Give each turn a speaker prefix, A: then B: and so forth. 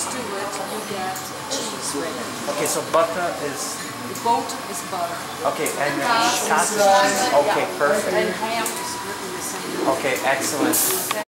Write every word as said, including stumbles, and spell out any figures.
A: to it, you get cheese with it.
B: Okay, so butter is...
A: Both is butter.
B: Okay, and then
A: Kaas is
B: kaas is
A: butter,
B: cheese. Okay,
A: yeah.
B: perfect.
A: And ham is written the same.
B: Okay, excellent.